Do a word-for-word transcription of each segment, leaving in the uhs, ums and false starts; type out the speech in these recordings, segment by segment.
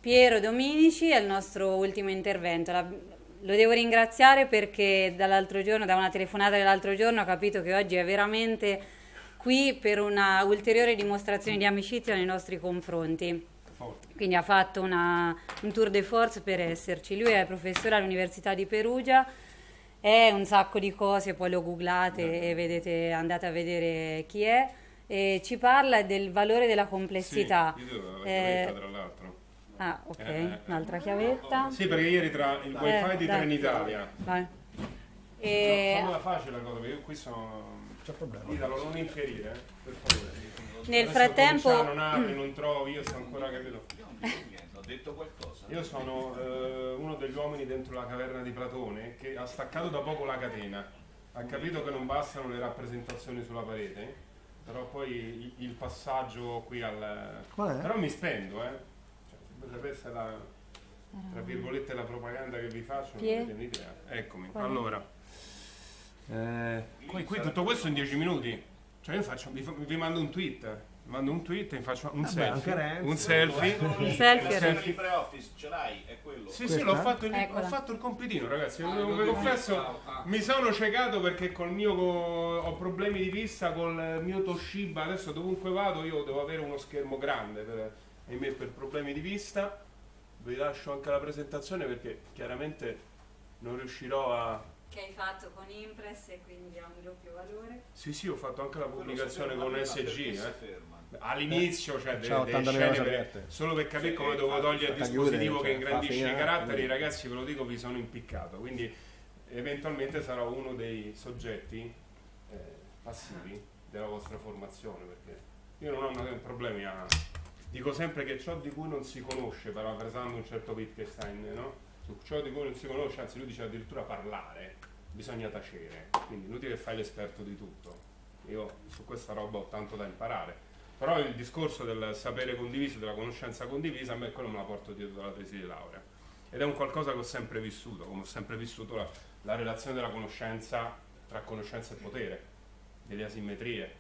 Piero Dominici è il nostro ultimo intervento. La, lo devo ringraziare perché dall'altro giorno, da una telefonata dell'altro giorno, ho capito che oggi è veramente qui per una ulteriore dimostrazione di amicizia nei nostri confronti. Quindi ha fatto una, un tour de force per esserci. Lui è professore all'Università di Perugia, è un sacco di cose, poi lo googlate e vedete, andate a vedere chi è, e ci parla del valore della complessità. Sì, io devo la eh, chiavetta, tra l'altro. Ah, ok, Eh, un'altra chiavetta. Sì, perché ieri tra il wifi Eh, di dai. Trenitalia. Vai. No, E fammela facile la cosa, perché io qui sono... C'è problema. Italo, non infierire, eh, per favore. nel Adesso frattempo... Cominciano, apri, non trovi, io sto ancora capito. Ho detto qualcosa. Io sono eh, uno degli uomini dentro la caverna di Platone che ha staccato da poco la catena. Ha capito che non bastano le rappresentazioni sulla parete, però poi il, il passaggio qui al... Qual è? Però mi spendo, eh. Cioè, se questa è la, tra virgolette, la propaganda che vi faccio, non Pie? avete un'idea. Eccomi, Qual è? allora. Eh, qui, qui tutto questo in dieci minuti. Cioè io faccio, vi, vi mando un tweet. Mando un tweet e faccio un Vabbè, selfie. anche Renzi. Un selfie. Un selfie. Un selfie. LibreOffice ce l'hai, è quello. Sì, Questa? sì, l'ho fatto, il, Eccola. ho fatto il compitino, ragazzi. Ah, vi lo confesso, devo- ah, ah. mi sono ciecato perché col mio co- ho problemi di vista col mio Toshiba. Adesso dovunque vado io devo avere uno schermo grande per, ahimè, per problemi di vista. Vi lascio anche la presentazione perché chiaramente non riuscirò a... Che hai fatto con Impress e quindi ha un doppio valore. Sì, sì, ho fatto anche la pubblicazione con S G. Perché si Eh. ferma? All'inizio, cioè, delle, C'ha delle ottantamila scene cose per- aperte. solo per capire Sì, come devo infatti, togliere il sta dispositivo chiudendo, che cioè, ingrandisce fa i finire, caratteri, quindi. ragazzi, ve lo dico, vi sono impiccato, quindi eventualmente sarò uno dei soggetti eh, passivi della vostra formazione, perché io non ho un problemi a... Dico sempre che ciò di cui non si conosce, parafrasando un certo Wittgenstein, no? Su ciò di cui non si conosce, anzi lui dice addirittura parlare, bisogna tacere, quindi inutile che fai l'esperto di tutto. Io su questa roba ho tanto da imparare, però il discorso del sapere condiviso, della conoscenza condivisa, a me quello me la porto dietro dalla tesi di laurea ed è un qualcosa che ho sempre vissuto, come ho sempre vissuto la, la relazione della conoscenza tra conoscenza e potere, delle asimmetrie,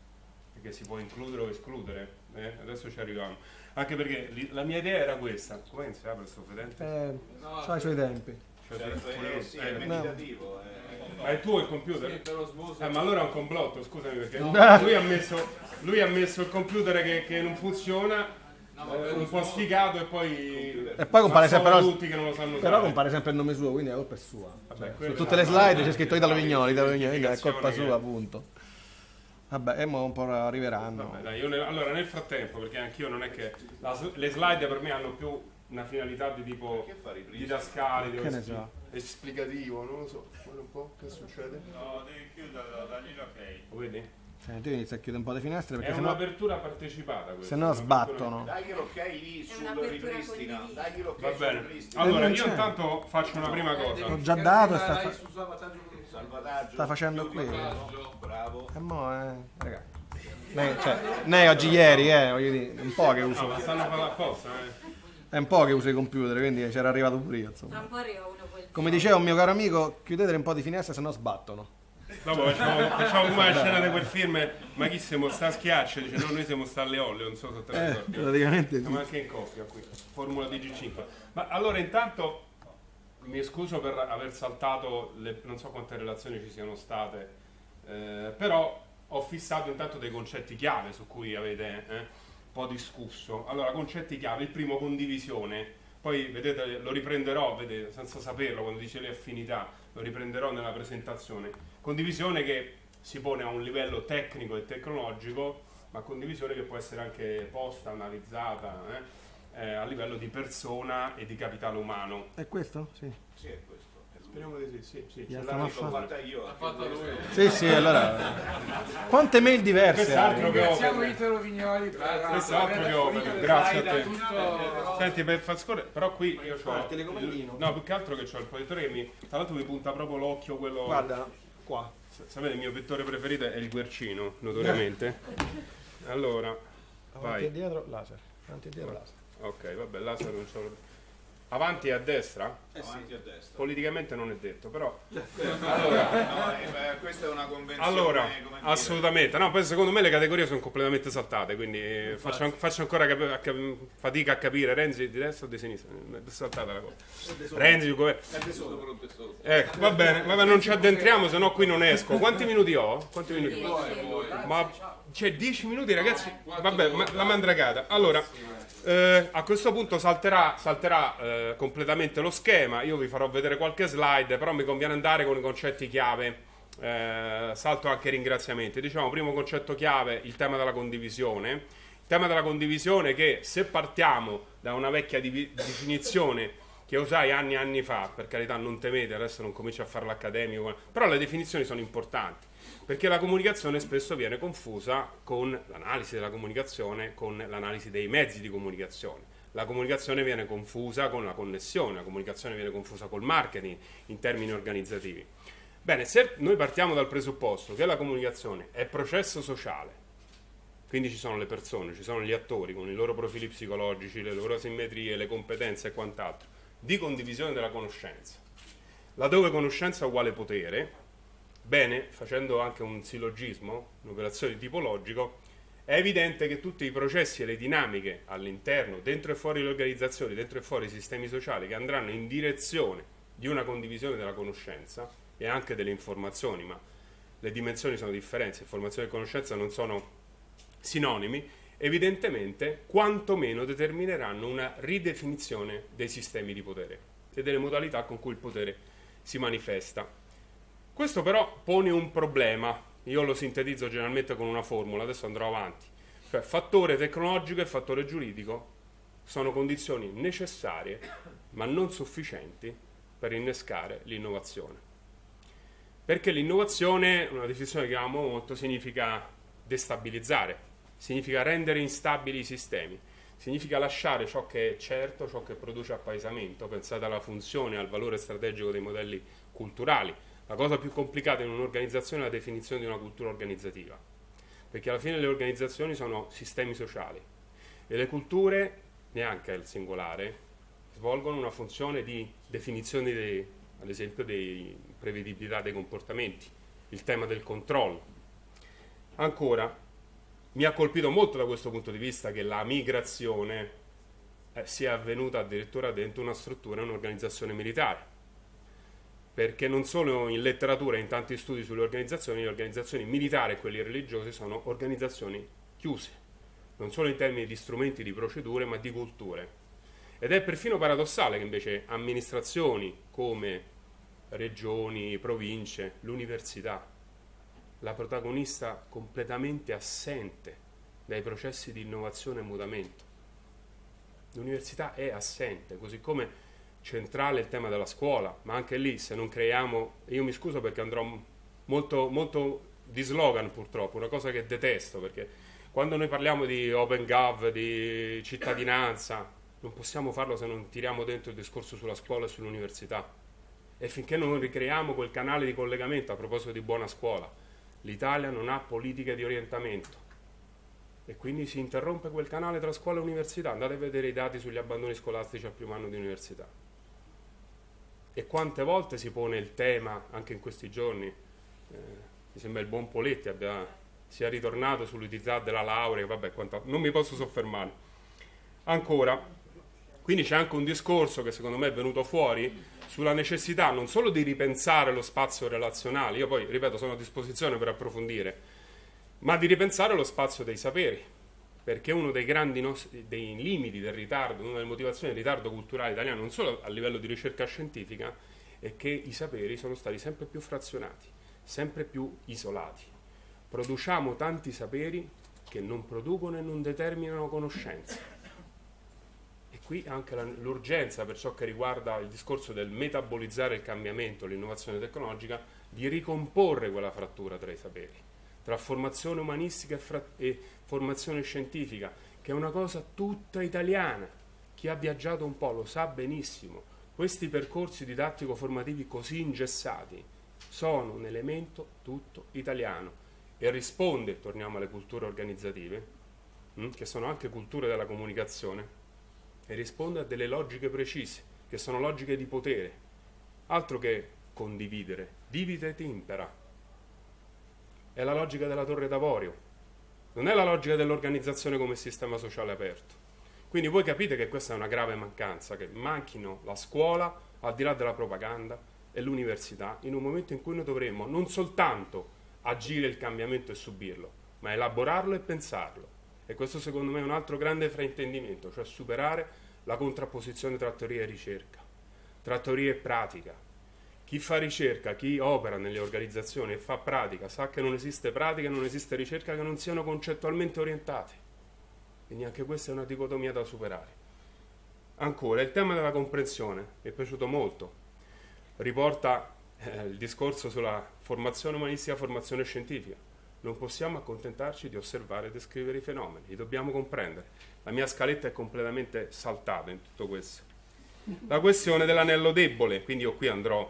che si può includere o escludere, eh? Adesso ci arriviamo, anche perché li, la mia idea era questa. Come si apre sto fedente? Eh, No, c'ha i suoi tempi. Cioè, Certo, pure- eh, sì, eh, è meditativo. eh. ma è tuo il computer? Sì, per osmosi. Eh, ma allora è un complotto, scusami, perché No. lui, ha messo, lui ha messo il computer che, che non funziona, No, ma eh, per un po' osmosi. sfigato, e poi E poi compare sempre, sono però, tutti che non lo sanno però usare. compare sempre il nome suo, quindi è colpa sua. Vabbè, Su quello tutte è le la- slide c'è scritto Italo Vignoli, Italo Vignoli, quindi è colpa Identificazione sua, che- appunto. Vabbè, e mo un po' arriveranno. Vabbè, dai, io nel- allora nel frattempo, perché anch'io non è che la s- le slide per me hanno più una finalità di tipo Perché fa riprese? didascali, di Che ne espli- so. esplicativo, non lo so. Guarda un po' che succede. No, devi chiuderlo, dagli l'ok. Lo vedi? Senti, io inizio a chiudere un po' le finestre È perché sennò, un'apertura partecipata questa. sennò un'apertura- sbattono. Dagli l'ok lì sul un'apertura ripristina. condivisa. Dagli l'ok Va sul bene. ripristina. Allora, non io c'è. intanto faccio una prima Eh, cosa. devi Ho già cercare dato, di sta dare fa- su salvataggio con- Salvataggio. Sta facendo chiudi qui. quello, Bravo. E mo, eh, raga. Ne, cioè, ne oggi ieri, eh, voglio dire, un po' che No, uso. ma stanno facendo apposta, eh. È un po' che uso i computer, quindi c'era arrivato pure io, Tra insomma. un po' arriva uno quel Come diceva un mio caro amico, chiudete un po' di finestre, sennò sbattono. Dopo facciamo, facciamo come la scena di quel film. Ma chi siamo sta a schiaccia? Dice no, noi siamo sta alle olle, non so se te lo Eh, ricordi. praticamente Siamo sì. anche in coppia qui, Formula D G cinque. Ma allora intanto mi scuso per aver saltato, le, non so quante relazioni ci siano state, eh, però ho fissato intanto dei concetti chiave su cui avete eh, un po' discusso. Allora, concetti chiave, il primo condivisione, poi vedete lo riprenderò, vedete, senza saperlo, quando dice le affinità, lo riprenderò nella presentazione. Condivisione che si pone a un livello tecnico e tecnologico, ma condivisione che può essere anche posta, analizzata eh, eh, a livello di persona e di capitale umano. È questo? Sì. Sì, è questo. Speriamo di sì, sì, sì. Ya ce stiamo l'ha a risolto. L'ho fatta io. L'ha fatta lui. Sì, sì, allora. Quante mail diverse Quest'altro hai? che Ringraziamo opera. Italo Vignoli per Questo aver altro che fornito opera, le grazie a slide te. tutto- Senti, per far scorrere, però qui io ho il telecomandino. no, più che altro che ho il proiettore che mi, tra l'altro mi punta proprio l'occhio, quello. Guarda, qua. S- sapete, il mio pittore preferito è il Guercino, notoriamente. Allora, Avanti e vai. dietro, laser. Avanti e dietro, laser. Ok, vabbè, laser non so. avanti e a destra? Avanti a destra. Politicamente non è detto, però Allora, no, eh, beh, questa è una convenzione. allora, come dire, assolutamente, no, poi secondo me le categorie sono completamente saltate, quindi eh, faccio, an- faccio ancora capi- a cap- fatica a capire, Renzi di destra o di sinistra, è saltata la cosa. Renzi, il governo. Ecco, va bene, vabbè, non ci addentriamo, se no qui non esco. Quanti minuti ho? Quanti minuti? Ma c'è dieci minuti, ragazzi? Vabbè, ma- la mandragata. Allora, eh, a questo punto salterà, salterà eh, completamente lo schema. Io vi farò vedere qualche slide, però mi conviene andare con i concetti chiave. Eh, salto anche i ringraziamenti. Diciamo, primo concetto chiave, il tema della condivisione. Il tema della condivisione che, se partiamo da una vecchia divi- definizione che usai anni e anni fa, per carità non temete, adesso non comincio a fare l'accademico, però le definizioni sono importanti, perché la comunicazione spesso viene confusa con l'analisi della comunicazione, con l'analisi dei mezzi di comunicazione. La comunicazione viene confusa con la connessione, la comunicazione viene confusa col marketing in termini organizzativi. Bene, se noi partiamo dal presupposto che la comunicazione è processo sociale, quindi ci sono le persone, ci sono gli attori con i loro profili psicologici, le loro simmetrie, le competenze e quant'altro, di condivisione della conoscenza, laddove conoscenza è uguale potere, bene, facendo anche un sillogismo, un'operazione tipologico, è evidente che tutti i processi e le dinamiche all'interno, dentro e fuori le organizzazioni, dentro e fuori i sistemi sociali che andranno in direzione di una condivisione della conoscenza e anche delle informazioni, ma le dimensioni sono differenti, informazione e conoscenza non sono sinonimi, evidentemente quantomeno determineranno una ridefinizione dei sistemi di potere e delle modalità con cui il potere si manifesta. Questo però pone un problema, io lo sintetizzo generalmente con una formula, adesso andrò avanti, cioè fattore tecnologico e fattore giuridico sono condizioni necessarie ma non sufficienti per innescare l'innovazione. Perché l'innovazione, una definizione che amo molto, significa destabilizzare, significa rendere instabili i sistemi, significa lasciare ciò che è certo, ciò che produce appaesamento. Pensate alla funzione, al valore strategico dei modelli culturali. La cosa più complicata in un'organizzazione è la definizione di una cultura organizzativa, perché alla fine le organizzazioni sono sistemi sociali e le culture, neanche al singolare, svolgono una funzione di definizione, dei, ad esempio, di prevedibilità dei comportamenti, il tema del controllo. Ancora, mi ha colpito molto da questo punto di vista che la migrazione eh, sia avvenuta addirittura dentro una struttura, un'organizzazione militare, perché non solo in letteratura e in tanti studi sulle organizzazioni, le organizzazioni militari e quelle religiose sono organizzazioni chiuse, non solo in termini di strumenti, di procedure, ma di culture. Ed è perfino paradossale che invece amministrazioni come regioni, province, l'università, la protagonista completamente assente dai processi di innovazione e mutamento. L'università è assente, così come centrale il tema della scuola, ma anche lì se non creiamo, io mi scuso perché andrò molto, molto di slogan purtroppo, una cosa che detesto, perché quando noi parliamo di open gov, di cittadinanza, non possiamo farlo se non tiriamo dentro il discorso sulla scuola e sull'università. E finché non ricreiamo quel canale di collegamento, a proposito di buona scuola, l'Italia non ha politiche di orientamento e quindi si interrompe quel canale tra scuola e università. Andate a vedere i dati sugli abbandoni scolastici al primo anno di università. E quante volte si pone il tema, anche in questi giorni, eh, mi sembra il buon Poletti abbia, sia ritornato sull'utilità della laurea, vabbè, quanto, non mi posso soffermare. Ancora, quindi c'è anche un discorso che secondo me è venuto fuori sulla necessità non solo di ripensare lo spazio relazionale, io poi, ripeto, sono a disposizione per approfondire, ma di ripensare lo spazio dei saperi, perché uno dei grandi nostri, dei limiti del ritardo, una delle motivazioni del ritardo culturale italiano, non solo a livello di ricerca scientifica, è che i saperi sono stati sempre più frazionati, sempre più isolati. Produciamo tanti saperi che non producono e non determinano conoscenza. E qui anche la, l'urgenza per ciò che riguarda il discorso del metabolizzare il cambiamento, l'innovazione tecnologica, di ricomporre quella frattura tra i saperi, tra formazione umanistica e, fra- e formazione scientifica, che è una cosa tutta italiana. Chi ha viaggiato un po' lo sa benissimo. Questi percorsi didattico-formativi così ingessati sono un elemento tutto italiano e risponde, torniamo alle culture organizzative, mh, che sono anche culture della comunicazione, e risponde a delle logiche precise. che sono logiche di potere, altro che condividere, divide et impera. È la logica della torre d'avorio, non è la logica dell'organizzazione come sistema sociale aperto. Quindi voi capite che questa è una grave mancanza, che manchino la scuola, al di là della propaganda, e l'università, in un momento in cui noi dovremmo non soltanto agire il cambiamento e subirlo, ma elaborarlo e pensarlo. E questo secondo me è un altro grande fraintendimento, cioè superare la contrapposizione tra teoria e ricerca, tra teoria e pratica. Chi fa ricerca, chi opera nelle organizzazioni e fa pratica, sa che non esiste pratica e non esiste ricerca che non siano concettualmente orientate. Quindi anche questa è una dicotomia da superare. Ancora, il tema della comprensione mi è piaciuto molto. Riporta eh, il discorso sulla formazione umanistica, formazione scientifica. Non possiamo accontentarci di osservare e descrivere i fenomeni, li dobbiamo comprendere. La mia scaletta è completamente saltata in tutto questo. La questione dell'anello debole, quindi io qui andrò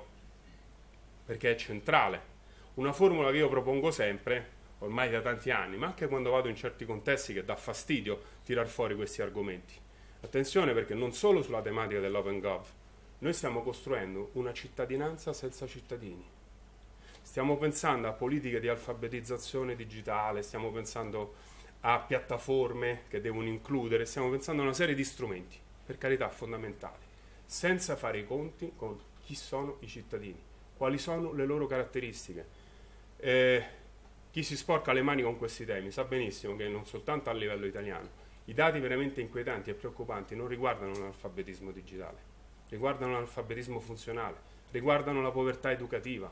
perché è centrale. Una formula che io propongo sempre, ormai da tanti anni, ma anche quando vado in certi contesti che dà fastidio tirar fuori questi argomenti. Attenzione, perché non solo sulla tematica dell'open gov, noi stiamo costruendo una cittadinanza senza cittadini. Stiamo pensando a politiche di alfabetizzazione digitale, stiamo pensando a piattaforme che devono includere, stiamo pensando a una serie di strumenti, per carità fondamentali, senza fare i conti con chi sono i cittadini, quali sono le loro caratteristiche. Eh, chi si sporca le mani con questi temi sa benissimo che non soltanto a livello italiano, i dati veramente inquietanti e preoccupanti non riguardano l'analfabetismo digitale, riguardano l'analfabetismo funzionale, riguardano la povertà educativa.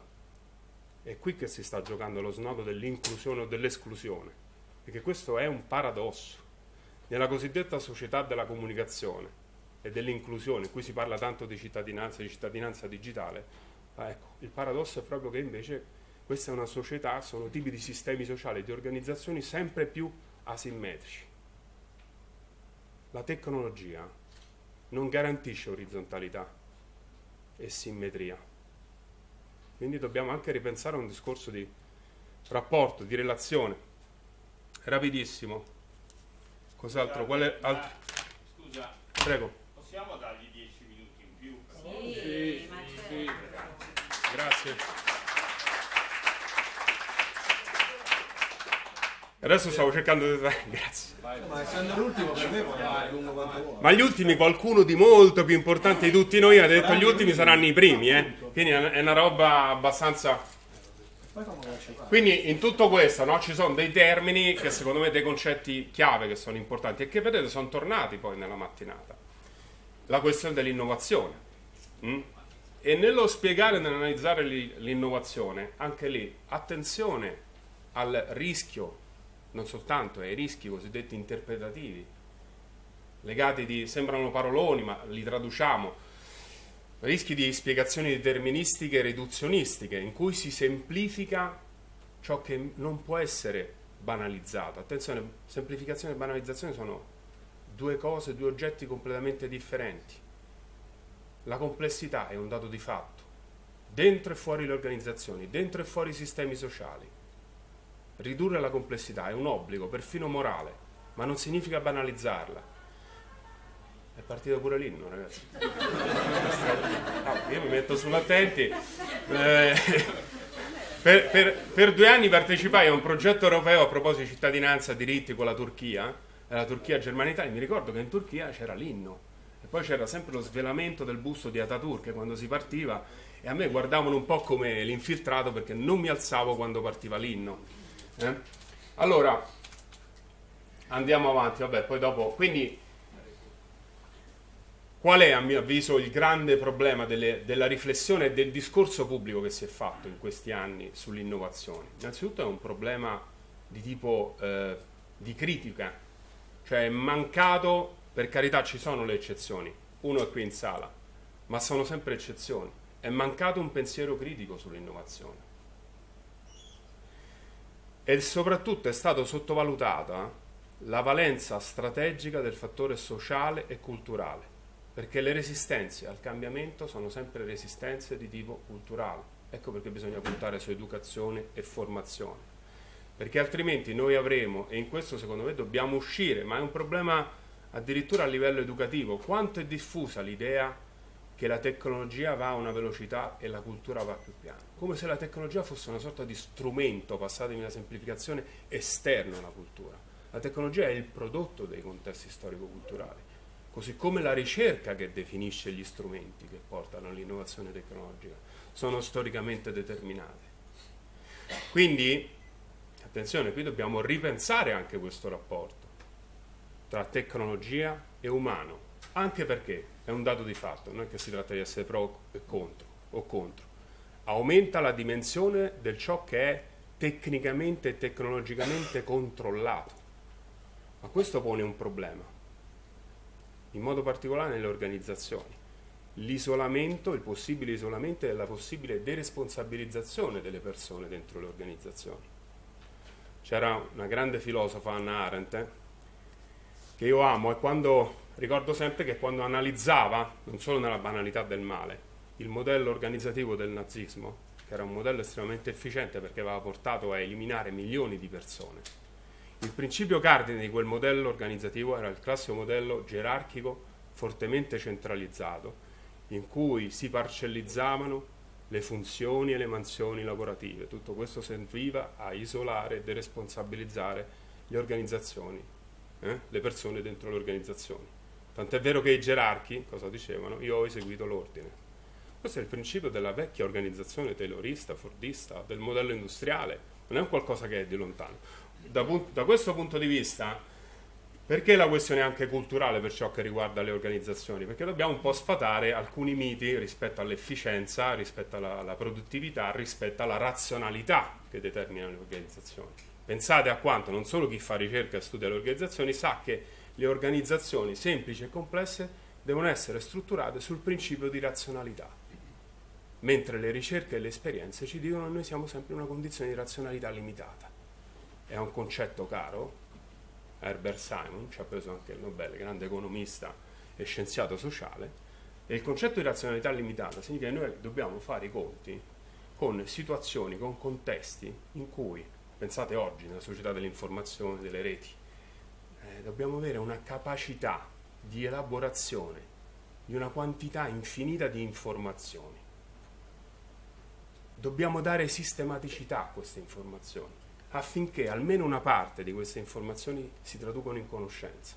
È qui che si sta giocando lo snodo dell'inclusione o dell'esclusione, perché questo è un paradosso. Nella cosiddetta società della comunicazione e dell'inclusione, in cui si parla tanto di cittadinanza, di cittadinanza digitale, ma ecco, il paradosso è proprio che invece questa è una società, sono tipi di sistemi sociali, di organizzazioni sempre più asimmetrici. La tecnologia non garantisce orizzontalità e simmetria. Quindi dobbiamo anche ripensare a un discorso di rapporto, di relazione. Rapidissimo. Cos'altro? Quale altro? Scusa, Prego. possiamo dargli dieci minuti in più? Sì, ma certo. Grazie. Adesso stavo cercando di... Grazie. Ma essendo l'ultimo per me può andare lungo quanto vuoi. Ma gli ultimi, qualcuno di molto più importante di tutti noi ha detto gli ultimi saranno i primi, eh? Quindi è una roba abbastanza... Quindi in tutto questo, no, ci sono dei termini che secondo me dei concetti chiave che sono importanti e che vedete sono tornati poi nella mattinata. La questione dell'innovazione. Mm? E nello spiegare e nell'analizzare l'innovazione, anche lì, attenzione al rischio, non soltanto ai rischi cosiddetti interpretativi, legati di, sembrano paroloni ma li traduciamo, rischi di spiegazioni deterministiche e riduzionistiche, in cui si semplifica ciò che non può essere banalizzato. Attenzione, semplificazione e banalizzazione sono due cose, due oggetti completamente differenti. La complessità è un dato di fatto, dentro e fuori le organizzazioni, dentro e fuori i sistemi sociali. Ridurre la complessità è un obbligo, perfino morale, ma non significa banalizzarla. È partito pure l'inno, ragazzi. Ah, io mi metto sull'attenti. Eh, per, per, per due anni partecipai a un progetto europeo a proposito di cittadinanza, diritti con la Turchia, la Turchia Germania-Italia. Mi ricordo che in Turchia c'era l'inno e poi c'era sempre lo svelamento del busto di Ataturk quando si partiva, e a me guardavano un po' come l'infiltrato perché non mi alzavo quando partiva l'inno. Eh? Allora andiamo avanti, vabbè, poi dopo, quindi qual è a mio avviso il grande problema delle, della riflessione e del discorso pubblico che si è fatto in questi anni sull'innovazione? Innanzitutto è un problema di tipo eh, di critica, cioè è mancato, per carità ci sono le eccezioni, uno è qui in sala, ma sono sempre eccezioni, è mancato un pensiero critico sull'innovazione. E soprattutto è stato sottovalutata la valenza strategica del fattore sociale e culturale, perché le resistenze al cambiamento sono sempre resistenze di tipo culturale. Ecco perché bisogna puntare su educazione e formazione, perché altrimenti noi avremo, e in questo secondo me dobbiamo uscire, ma è un problema addirittura a livello educativo, quanto è diffusa l'idea che la tecnologia va a una velocità e la cultura va più piano, come se la tecnologia fosse una sorta di strumento, passatemi la semplificazione, esterno alla cultura. La tecnologia è il prodotto dei contesti storico-culturali, così come la ricerca che definisce gli strumenti che portano all'innovazione tecnologica sono storicamente determinate. Quindi, attenzione, qui dobbiamo ripensare anche questo rapporto tra tecnologia e umano, anche perché è un dato di fatto, non è che si tratta di essere pro e contro o contro. Aumenta la dimensione del ciò che è tecnicamente e tecnologicamente controllato, ma questo pone un problema, in modo particolare nelle organizzazioni. L'isolamento, il possibile isolamento e la possibile deresponsabilizzazione delle persone dentro le organizzazioni. C'era una grande filosofa, Hannah Arendt, eh, che io amo, e quando ricordo sempre che quando analizzava, non solo nella banalità del male, il modello organizzativo del nazismo, che era un modello estremamente efficiente perché aveva portato a eliminare milioni di persone, il principio cardine di quel modello organizzativo era il classico modello gerarchico fortemente centralizzato, in cui si parcellizzavano le funzioni e le mansioni lavorative. Tutto questo serviva a isolare e deresponsabilizzare le organizzazioni, eh? le persone dentro le organizzazioni. Tant'è vero che i gerarchi, cosa dicevano? Io ho eseguito l'ordine. Questo è il principio della vecchia organizzazione taylorista, fordista, del modello industriale, non è un qualcosa che è di lontano. Da, da questo punto di vista, perché la questione è anche culturale per ciò che riguarda le organizzazioni? Perché dobbiamo un po' sfatare alcuni miti rispetto all'efficienza, rispetto alla, alla produttività, rispetto alla razionalità che determinano le organizzazioni. Pensate a quanto non solo chi fa ricerca e studia le organizzazioni sa che le organizzazioni semplici e complesse devono essere strutturate sul principio di razionalità, mentre le ricerche e le esperienze ci dicono che noi siamo sempre in una condizione di razionalità limitata. È un concetto caro. Herbert Simon ci ha preso anche il Nobel, grande economista e scienziato sociale, e il concetto di razionalità limitata significa che noi dobbiamo fare i conti con situazioni, con contesti in cui, pensate oggi nella società dell'informazione, delle reti, eh, dobbiamo avere una capacità di elaborazione di una quantità infinita di informazioni. Dobbiamo dare sistematicità a queste informazioni, affinché almeno una parte di queste informazioni si traducano in conoscenza.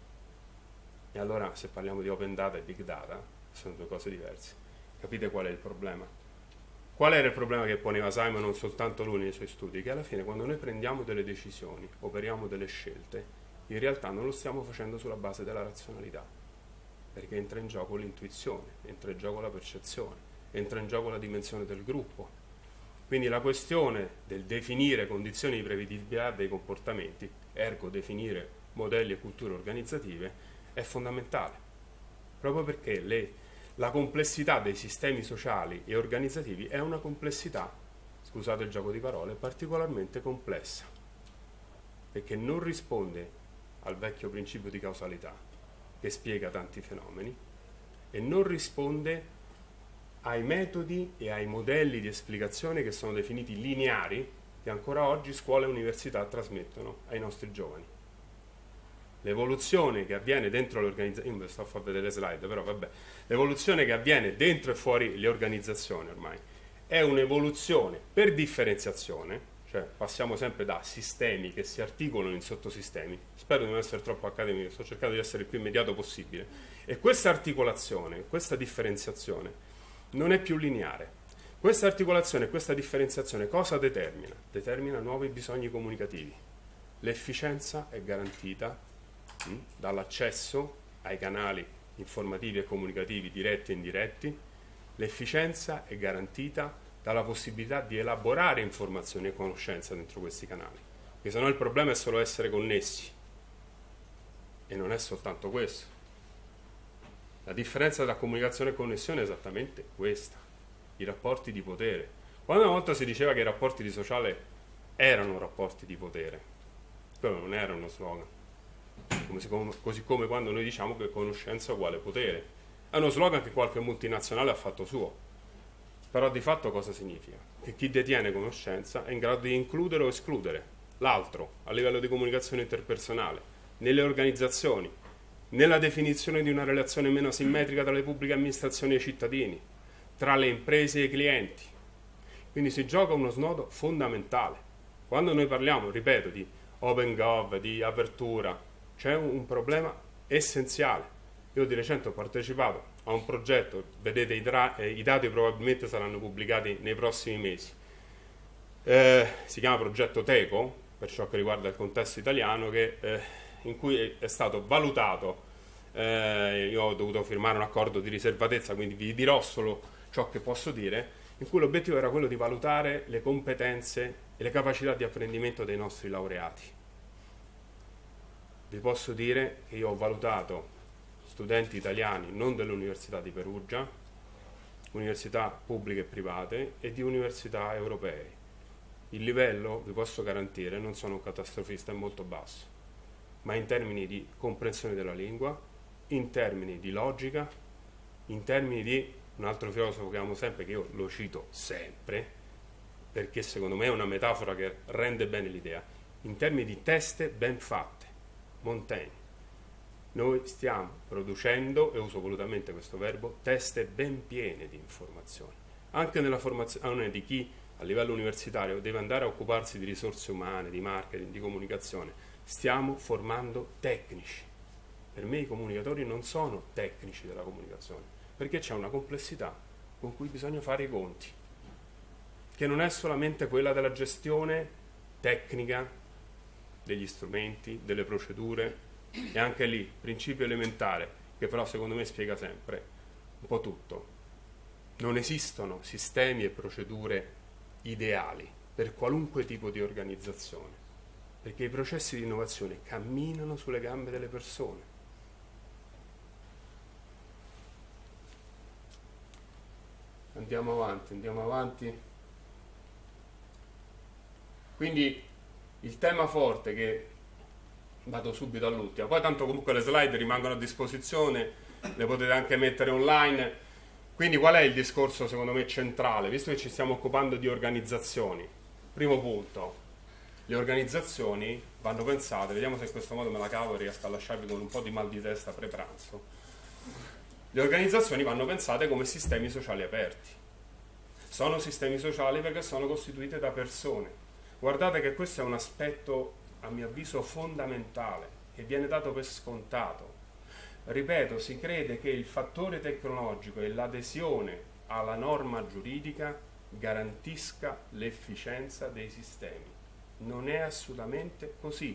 E allora, se parliamo di open data e big data, sono due cose diverse. Capite qual è il problema? Qual era il problema che poneva Simon, non soltanto lui nei suoi studi? Che alla fine, quando noi prendiamo delle decisioni, operiamo delle scelte, in realtà non lo stiamo facendo sulla base della razionalità, perché entra in gioco l'intuizione, entra in gioco la percezione, entra in gioco la dimensione del gruppo. Quindi la questione del definire condizioni di prevedibilità dei comportamenti, ergo definire modelli e culture organizzative, è fondamentale, proprio perché le, la complessità dei sistemi sociali e organizzativi è una complessità, scusate il gioco di parole, particolarmente complessa, perché non risponde al vecchio principio di causalità che spiega tanti fenomeni e non risponde ai metodi e ai modelli di esplicazione che sono definiti lineari, che ancora oggi scuole e università trasmettono ai nostri giovani. L'evoluzione che avviene dentro l'organizzazione, io mi sto a far vedere le slide, però vabbè, l'evoluzione che avviene dentro e fuori le organizzazioni ormai è un'evoluzione per differenziazione, cioè passiamo sempre da sistemi che si articolano in sottosistemi, spero di non essere troppo accademico, sto cercando di essere il più immediato possibile, e questa articolazione, questa differenziazione non è più lineare. Questa articolazione e questa differenziazione cosa determina? Determina nuovi bisogni comunicativi. L'efficienza è garantita mh, dall'accesso ai canali informativi e comunicativi diretti e indiretti. L'efficienza è garantita dalla possibilità di elaborare informazioni e conoscenza dentro questi canali. Perché se no il problema è solo essere connessi. E non è soltanto questo. La differenza tra comunicazione e connessione è esattamente questa, i rapporti di potere. Quando una volta si diceva che i rapporti di sociale erano rapporti di potere, quello non era uno slogan, come si, così come quando noi diciamo che conoscenza è uguale potere. È uno slogan che qualche multinazionale ha fatto suo, però di fatto cosa significa? Che chi detiene conoscenza è in grado di includere o escludere l'altro a livello di comunicazione interpersonale, nelle organizzazioni, nella definizione di una relazione meno simmetrica tra le pubbliche amministrazioni e i cittadini, tra le imprese e i clienti. Quindi si gioca uno snodo fondamentale. Quando noi parliamo, ripeto, di open gov, di apertura, c'è un, un problema essenziale. Io di recente ho partecipato a un progetto, vedete i, tra, eh, i dati probabilmente saranno pubblicati nei prossimi mesi, eh, si chiama progetto Teco, per ciò che riguarda il contesto italiano, che, eh, in cui è, è stato valutato, eh, io ho dovuto firmare un accordo di riservatezza, quindi vi dirò solo ciò che posso dire, in cui l'obiettivo era quello di valutare le competenze e le capacità di apprendimento dei nostri laureati. Vi posso dire che io ho valutato studenti italiani non dell'Università di Perugia, università pubbliche e private e di università europee. Il livello, vi posso garantire, non sono un catastrofista, è molto basso, ma in termini di comprensione della lingua, in termini di logica, in termini di un altro filosofo che amo sempre, che io lo cito sempre, perché secondo me è una metafora che rende bene l'idea, in termini di teste ben fatte, Montaigne. Noi stiamo producendo, e uso volutamente questo verbo, teste ben piene di informazioni, anche nella formazione di chi a livello universitario deve andare a occuparsi di risorse umane, di marketing, di comunicazione. Stiamo formando tecnici. Per me i comunicatori non sono tecnici della comunicazione, perché c'è una complessità con cui bisogna fare i conti, che non è solamente quella della gestione tecnica degli strumenti, delle procedure, e anche lì, principio elementare, che però secondo me spiega sempre un po' tutto. Non esistono sistemi e procedure ideali per qualunque tipo di organizzazione, perché i processi di innovazione camminano sulle gambe delle persone. Andiamo avanti, andiamo avanti. Quindi il tema forte, che vado subito all'ultima, poi tanto comunque le slide rimangono a disposizione, le potete anche mettere online. Quindi qual è il discorso secondo me centrale, visto che ci stiamo occupando di organizzazioni? Primo punto, le organizzazioni vanno pensate, vediamo se in questo modo me la cavo e riesco a lasciarvi con un po' di mal di testa pre-pranzo. Le organizzazioni vanno pensate come sistemi sociali aperti. Sono sistemi sociali perché sono costituite da persone. Guardate che questo è un aspetto, a mio avviso, fondamentale, che viene dato per scontato. Ripeto, si crede che il fattore tecnologico e l'adesione alla norma giuridica garantisca l'efficienza dei sistemi. Non è assolutamente così,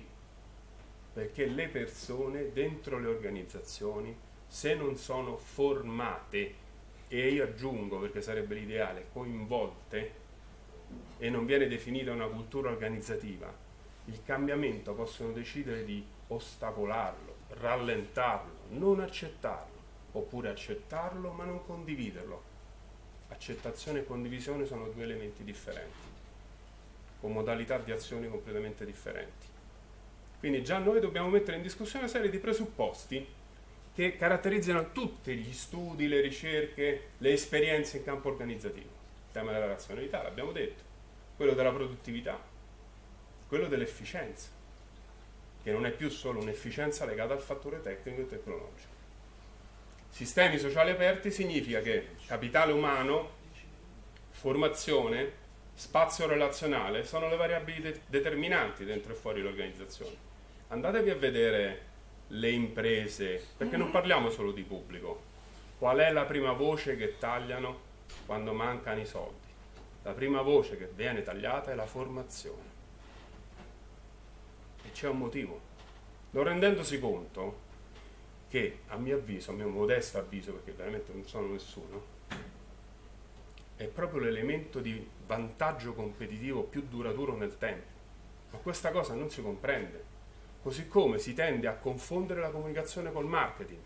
perché le persone dentro le organizzazioni, se non sono formate, e io aggiungo, perché sarebbe l'ideale, coinvolte, e non viene definita una cultura organizzativa, il cambiamento possono decidere di ostacolarlo, rallentarlo, non accettarlo, oppure accettarlo ma non condividerlo. Accettazione e condivisione sono due elementi differenti, con modalità di azione completamente differenti. Quindi già noi dobbiamo mettere in discussione una serie di presupposti che caratterizzano tutti gli studi, le ricerche, le esperienze in campo organizzativo. Il tema della razionalità, l'abbiamo detto, quello della produttività, quello dell'efficienza, che non è più solo un'efficienza legata al fattore tecnico e tecnologico. Sistemi sociali aperti significa che capitale umano, formazione, spazio relazionale sono le variabili de- determinanti dentro e fuori l'organizzazione. Andatevi a vedere le imprese, perché non parliamo solo di pubblico. Qual è la prima voce che tagliano quando mancano i soldi? La prima voce che viene tagliata è la formazione. E c'è un motivo, non rendendosi conto che, a mio avviso, a mio modesto avviso, perché veramente non sono nessuno, è proprio l'elemento di vantaggio competitivo più duraturo nel tempo. Ma questa cosa non si comprende, così come si tende a confondere la comunicazione col marketing,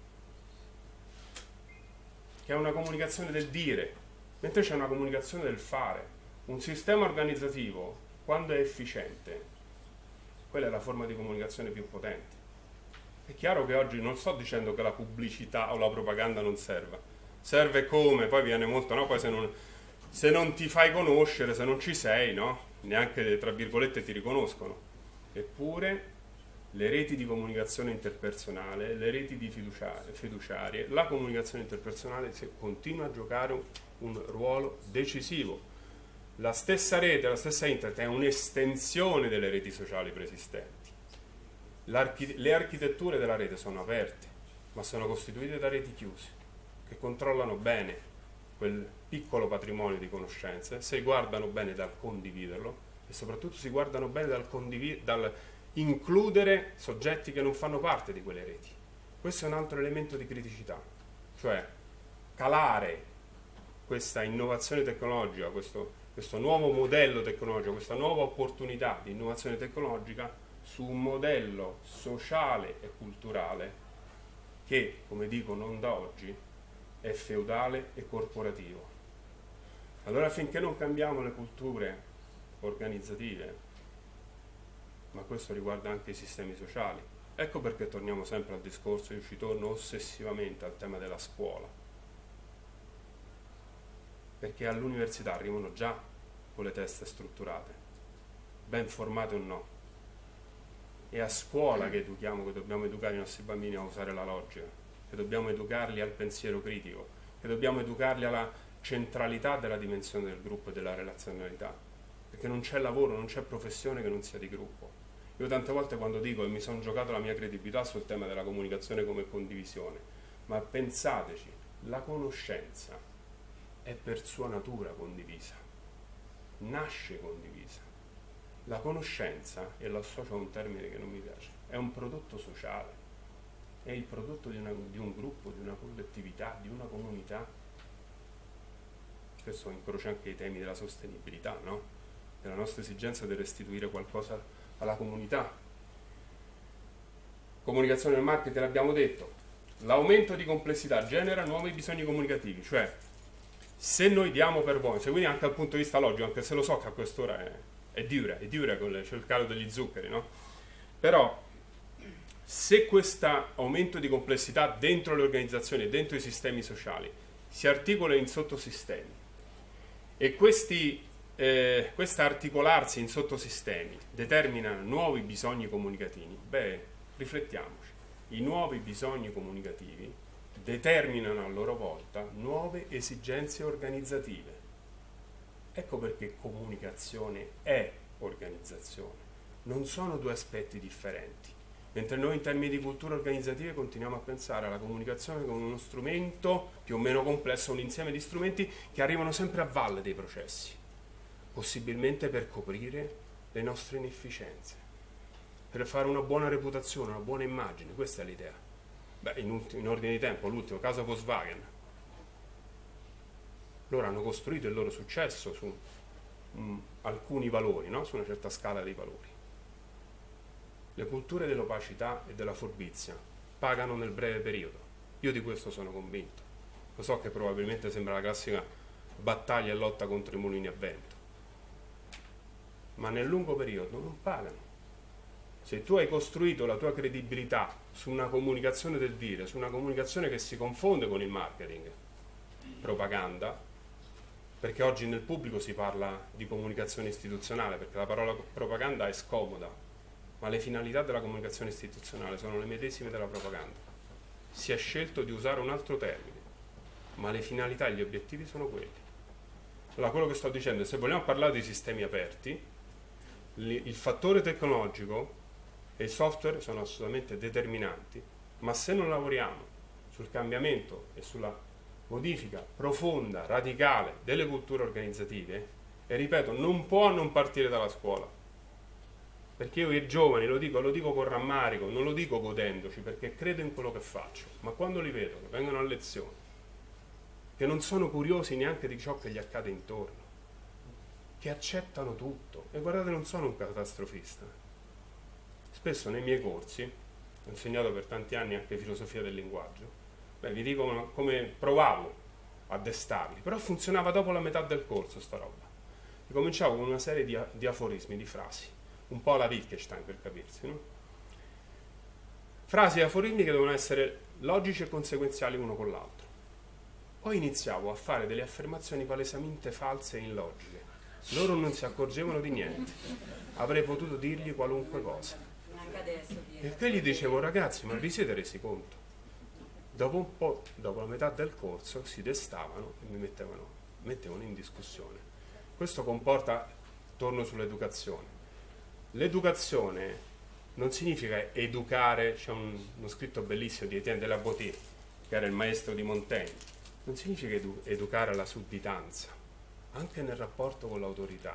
che è una comunicazione del dire, mentre c'è una comunicazione del fare. Un sistema organizzativo, quando è efficiente, quella è la forma di comunicazione più potente. È chiaro che oggi non sto dicendo che la pubblicità o la propaganda non serva, serve come, poi viene molto, no? Poi se non, se non ti fai conoscere, se non ci sei, no? Neanche tra virgolette ti riconoscono. Eppure le reti di comunicazione interpersonale, le reti di fiduciarie, fiduciarie la comunicazione interpersonale continua a giocare un, un ruolo decisivo. La stessa rete, la stessa internet è un'estensione delle reti sociali preesistenti. L'archi- le architetture della rete sono aperte, ma sono costituite da reti chiuse, che controllano bene quel piccolo patrimonio di conoscenze, si guardano bene dal condividerlo e soprattutto si guardano bene dal, condivid- dal includere soggetti che non fanno parte di quelle reti. Questo è un altro elemento di criticità, cioè calare questa innovazione tecnologica, questo, questo nuovo modello tecnologico, questa nuova opportunità di innovazione tecnologica su un modello sociale e culturale che, come dico non da oggi, è feudale e corporativo. Allora, finché non cambiamo le culture organizzative, ma questo riguarda anche i sistemi sociali, ecco perché torniamo sempre al discorso, io ci torno ossessivamente al tema della scuola, perché all'università arrivano già con le teste strutturate, ben formate o no. È a scuola che educhiamo, che dobbiamo educare i nostri bambini a usare la logica, che dobbiamo educarli al pensiero critico, che dobbiamo educarli alla centralità della dimensione del gruppo e della relazionalità, perché non c'è lavoro, non c'è professione che non sia di gruppo. Io tante volte quando dico, e mi sono giocato la mia credibilità sul tema della comunicazione come condivisione, ma pensateci, la conoscenza è per sua natura condivisa, nasce condivisa. La conoscenza, e lo associo a un termine che non mi piace, è un prodotto sociale, è il prodotto di, una, di un gruppo, di una collettività, di una comunità. Questo incrocia anche i temi della sostenibilità, no? Della nostra esigenza di restituire qualcosa alla comunità. Comunicazione e marketing, l'abbiamo detto. L'aumento di complessità genera nuovi bisogni comunicativi, cioè se noi diamo per buono, se quindi anche dal punto di vista logico, anche se lo so che a quest'ora è è dura, è dura con le, c'è il calo degli zuccheri, no? Però se questo aumento di complessità dentro le organizzazioni e dentro i sistemi sociali si articola in sottosistemi e questi, eh, questo articolarsi in sottosistemi determina nuovi bisogni comunicativi, beh, riflettiamoci, i nuovi bisogni comunicativi determinano a loro volta nuove esigenze organizzative. Ecco perché comunicazione è organizzazione, non sono due aspetti differenti. Mentre noi in termini di cultura organizzativa continuiamo a pensare alla comunicazione come uno strumento più o meno complesso, un insieme di strumenti che arrivano sempre a valle dei processi, possibilmente per coprire le nostre inefficienze, per fare una buona reputazione, una buona immagine, questa è l'idea. Beh, in, ultimo, in ordine di tempo, l'ultimo caso Volkswagen. Loro hanno costruito il loro successo su um, alcuni valori, no? Su una certa scala dei valori. Le culture dell'opacità e della furbizia pagano nel breve periodo. Io di questo sono convinto. Lo so che probabilmente sembra la classica battaglia e lotta contro i mulini a vento, ma nel lungo periodo non pagano. Se tu hai costruito la tua credibilità su una comunicazione del dire, su una comunicazione che si confonde con il marketing, propaganda, perché oggi nel pubblico si parla di comunicazione istituzionale, perché la parola propaganda è scomoda, ma le finalità della comunicazione istituzionale sono le medesime della propaganda. Si è scelto di usare un altro termine, ma le finalità e gli obiettivi sono quelli. Allora, quello che sto dicendo è, se vogliamo parlare di sistemi aperti, il fattore tecnologico e il software sono assolutamente determinanti, ma se non lavoriamo sul cambiamento e sulla modifica profonda, radicale delle culture organizzative, e ripeto, non può non partire dalla scuola, perché io ai giovani lo dico, lo dico con rammarico, non lo dico godendoci, perché credo in quello che faccio, ma quando li vedo che vengono a lezione, che non sono curiosi neanche di ciò che gli accade intorno, che accettano tutto, e guardate, non sono un catastrofista. Spesso nei miei corsi, ho insegnato per tanti anni anche filosofia del linguaggio, beh, vi dico come provavo a destarli, però funzionava dopo la metà del corso sta roba. E cominciavo con una serie di, di aforismi, di frasi, un po' alla Wittgenstein per capirsi, no? Frasi e aforismi che devono essere logici e conseguenziali uno con l'altro. Poi iniziavo a fare delle affermazioni palesemente false e illogiche. Loro non si accorgevano di niente. Avrei potuto dirgli qualunque cosa. adesso, Pietro. E poi gli dicevo, ragazzi, ma vi siete resi conto? Dopo un po', dopo la metà del corso, si destavano e mi mettevano, mettevano in discussione. Questo comporta, torno sull'educazione. L'educazione non significa educare, c'è un, uno scritto bellissimo di Etienne de la Boétie, che era il maestro di Montaigne, non significa edu- educare alla sudditanza, anche nel rapporto con l'autorità.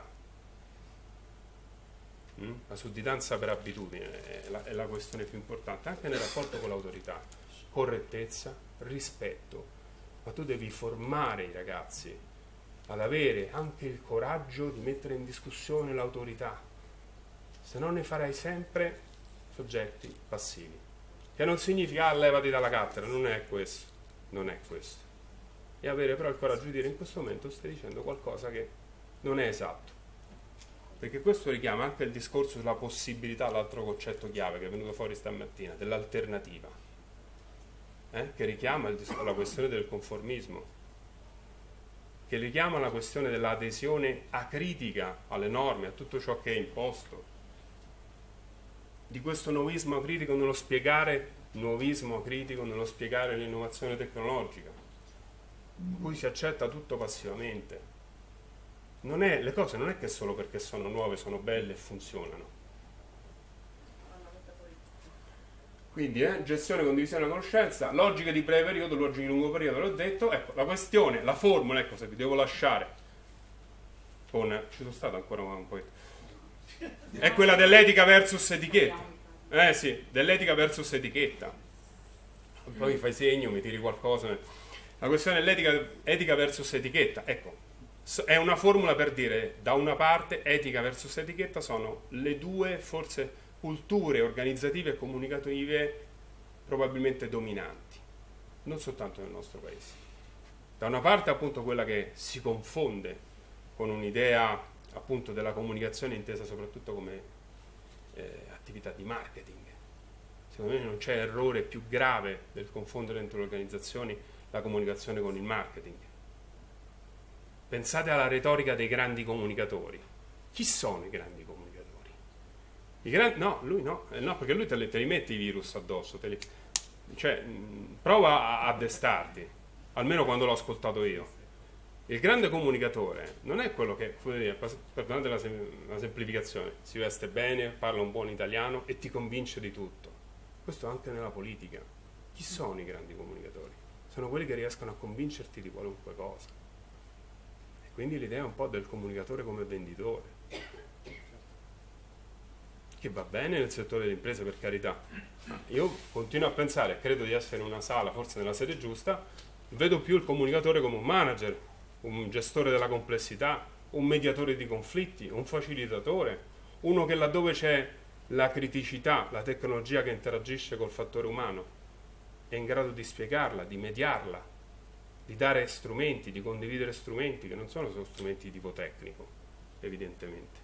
Mm? La sudditanza per abitudine è la, è la questione più importante, anche nel rapporto con l'autorità. Correttezza, rispetto, ma tu devi formare i ragazzi ad avere anche il coraggio di mettere in discussione l'autorità, se no ne farai sempre soggetti passivi, che non significa ah, levati dalla cattedra, non è questo, non è questo. E avere però il coraggio di dire in questo momento stai dicendo qualcosa che non è esatto, perché questo richiama anche il discorso sulla possibilità, l'altro concetto chiave che è venuto fuori stamattina, dell'alternativa, eh? che richiama il dis- la questione del conformismo, che richiama la questione dell'adesione acritica alle norme, a tutto ciò che è imposto, di questo nuovismo acritico nello spiegare nuovismo acritico nello spiegare l'innovazione tecnologica, in cui si accetta tutto passivamente. Non è, le cose non è che solo perché sono nuove sono belle e funzionano. Quindi eh, gestione, condivisione della conoscenza, logiche di breve periodo, logiche di lungo periodo, l'ho detto. Ecco, la questione, la formula, ecco, se vi devo lasciare con, ci sono stato ancora un po', è quella dell'etica versus etichetta. Eh sì, dell'etica versus etichetta. Poi mi fai segno, mi tiri qualcosa. La questione dell'etica etica versus etichetta, ecco, è una formula per dire, da una parte, etica versus etichetta sono le due, forse, culture organizzative e comunicative probabilmente dominanti, non soltanto nel nostro paese. Da una parte appunto quella che si confonde con un'idea appunto della comunicazione intesa soprattutto come eh, attività di marketing. Secondo me non c'è errore più grave del confondere dentro le organizzazioni la comunicazione con il marketing. Pensate alla retorica dei grandi comunicatori. Chi sono i grandi comunicatori? I grandi, no, lui no, eh, no, perché lui te li, te li mette i virus addosso, te li, cioè mh, prova a, a destarti, almeno quando l'ho ascoltato io. Il grande comunicatore non è quello che, perdonate la, sem- la semplificazione, si veste bene, parla un buon italiano e ti convince di tutto. Questo anche nella politica. Chi sono i grandi comunicatori? Sono quelli che riescono a convincerti di qualunque cosa. E quindi l'idea è un po' del comunicatore come venditore, che va bene nel settore delle imprese, per carità. Io continuo a pensare, credo di essere in una sala, forse nella sede giusta, vedo più il comunicatore come un manager, un gestore della complessità, un mediatore di conflitti, un facilitatore, uno che laddove c'è la criticità, la tecnologia che interagisce col fattore umano, è in grado di spiegarla, di mediarla, di dare strumenti, di condividere strumenti che non sono solo strumenti di tipo tecnico, evidentemente.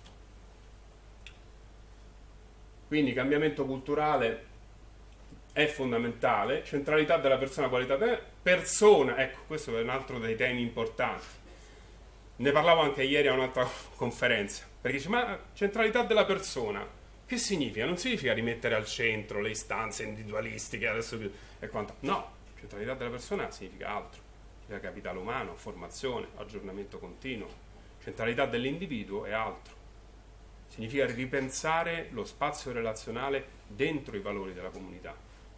Quindi cambiamento culturale è fondamentale, centralità della persona, qualità della persona, ecco, questo è un altro dei temi importanti. Ne parlavo anche ieri a un'altra conferenza, perché dice, ma centralità della persona, che significa? Non significa rimettere al centro le istanze individualistiche, adesso e quanto. No, centralità della persona significa altro, significa capitale umano, formazione, aggiornamento continuo. Centralità dell'individuo è altro. Significa ripensare lo spazio relazionale dentro i valori della comunità.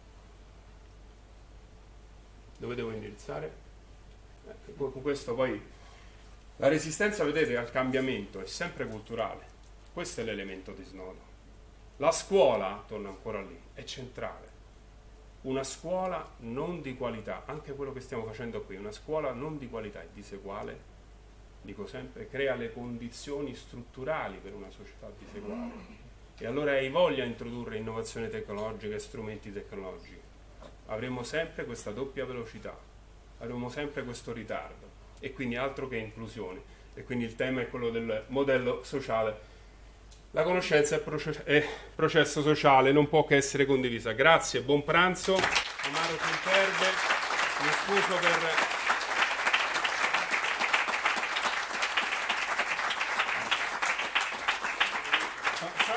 Dove devo indirizzare? Eh, con questo poi la resistenza, vedete, al cambiamento è sempre culturale. Questo è l'elemento di snodo. La scuola, torno ancora lì, è centrale. Una scuola non di qualità, anche quello che stiamo facendo qui, una scuola non di qualità e diseguale, dico sempre, crea le condizioni strutturali per una società diseguale. E allora hai voglia di introdurre innovazione tecnologica e strumenti tecnologici. Avremo sempre questa doppia velocità, avremo sempre questo ritardo, e quindi altro che inclusione. E quindi il tema è quello del modello sociale. La conoscenza è, proce- è processo sociale, non può che essere condivisa. Grazie, buon pranzo. Amaro Quinterbe, mi scuso per...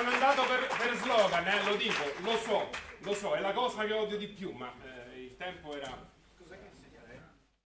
sono andato per, per slogan, eh, lo dico, lo so, lo so, è la cosa che odio di più, ma eh, il tempo era...